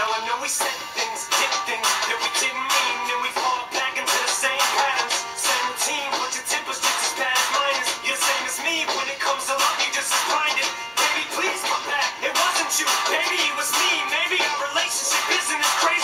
Now I know we said things, did things that we didn't mean, and we fall back into the same patterns, same routine, but your temper's just as bad as mine is. You're the same as me when it comes to love, you just as blinded. Baby, please come back. It wasn't you, baby, it was me. Maybe our relationship isn't as crazy